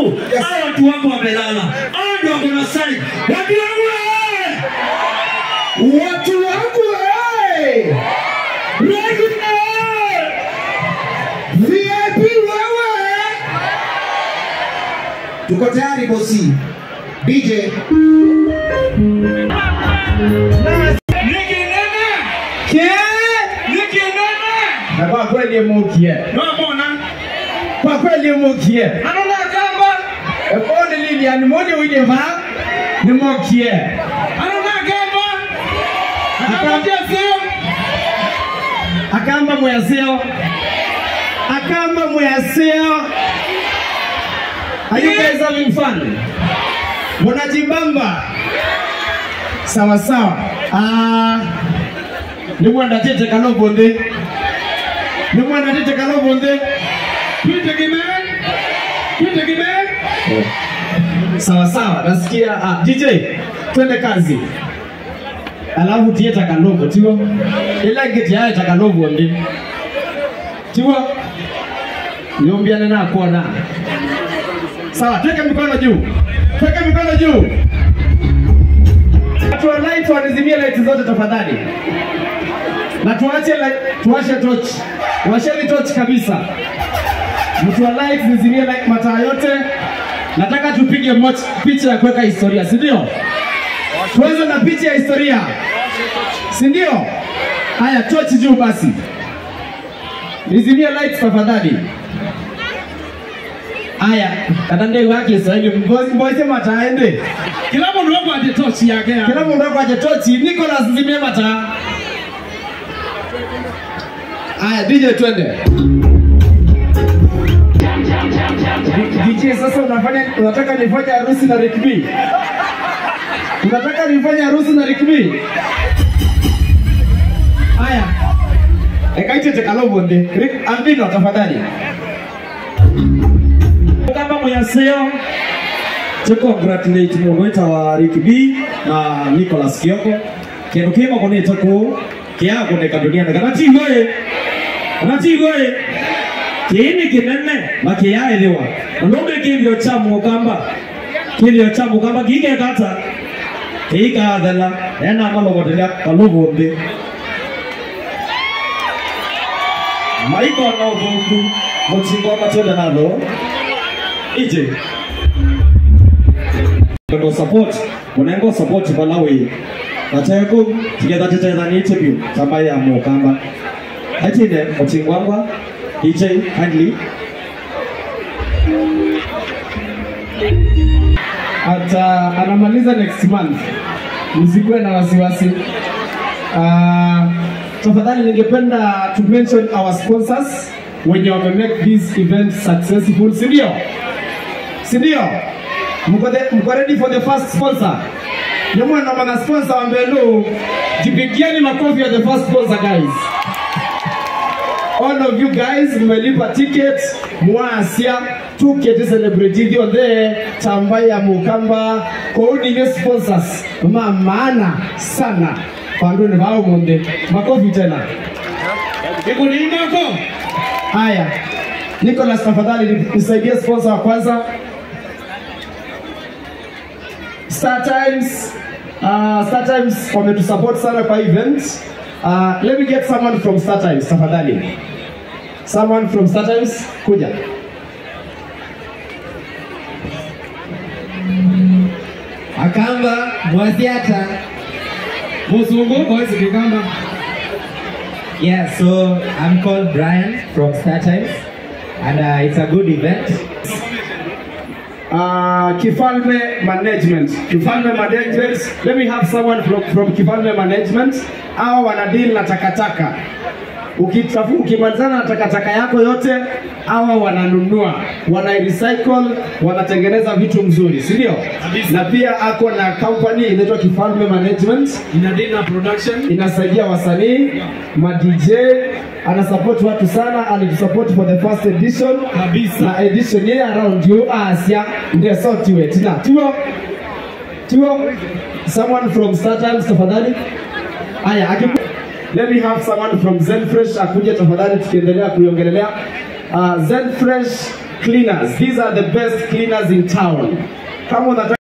wangu, hao watu wangu wamelala. Hao ndio wako na sali. Watu wangu Watu wangu VIP wewe. Tuko tayari bosi. DJ. Na kwa kweli mukie. Kwa kweli mukie. Anaona kamba. Epone Lilian moni uideva. Ni mukie. Anaona kamba. Akamba mwaseo. Akamba mwaseo. Are you guys having fun? Mwanajibamba. Sawa sawa. Ni mwana tete kalobonde. Ni mwana tete kalobonde. Pita kimen. Sawa sawa. Nasikia DJ twende kazi. Alafu tieta kalobo tiwa. Ila ngeti haya takalobo ndi. Tiwa. Niombiane na kuona. Sawa, teka mikono juu. Teka mikono juu. Watu wa light wanizimie light zote tafadhali. Na tuwashe torch. Washeni torch kabisa. Mtu wa light nizimie light mataa yote. Nataka tupige picha ya kuweka historia, si ndio? Tuanze na picha ya historia. Si ndio? Haya, torch juu basi. Nizimie light tafadhali. Aya, katande wake Kiswahili mboise mataende. Kila mtu wako aje tochi yake. Kila mtu wako aje tochi. Nicholas zimie mata. Aya, DJ twende. DJ sasa unataka nifanye harusi na Rick B? Unataka nifanye harusi na Rick B? Aya. Ekaite tekalobonde. Rick Ambino tafadhali. Kama mwaseo to congratulate mweta wa Rick B na Nicholas Kioko. Kendo kima kone tako kia kone kadunia na kanatigoe. Kini kinene makia elewa. Ndombe kilio cha mukamba. Kige kata. Kika adala ena malogodelea kalubonde. Maiko na ubuntu mchingo matenda nalo. Ije ndo support unengo support Malawi ateko together teteza ni interview sabai ya mukamba atine mchingwangwa DJ kindly anamaliza next month, msikuwe na wasiwasi. Tafadhali ningependa to mention our sponsors wenye wame make this event successful, si ndio? Mko ready for the first sponsor? Ndio na mana sponsor ambelo jipigieni makofi ya the first sponsor guys. All of you guys mmelipa ticket mwasia tuketi celebrate on the tambaya mukamba kwa ni sponsors maana sana pandoni bao monde makofi tena. Ikulinako. Haya. Nicholas tafadhali nisaidie sponsor wa kwanza. Star Times wametusupport sana kwa event. Let me get someone from Star Times tafadhali. Someone from Star Times kuja. Akamba Mwasiata Musungu boys kikamba. Yeah, so I'm called Brian from Star Times and it's a good event. Kifalme Management. Let me have someone from Kifalme Management. Hawa wanadeal na takataka. Ukimalizana na takataka yako yote, hawa wananunua, wana-recycle, wanatengeneza vitu mzuri, si ndio? Na pia ako na company inaitwa Kifalme Management, Inadeal na production, inasaidia wasanii, ma DJ, ana support watu sana, alitusupport for the first edition kabisa. Na edition here around you Asia ndio sauti wetu. Na tuo someone from Star Times tafadhali. Aya, let me have someone from Zen Fresh akuje tafadhali tukiendelea kuiongelelea. Zen Fresh cleaners. These are the best cleaners in town. Kama unataka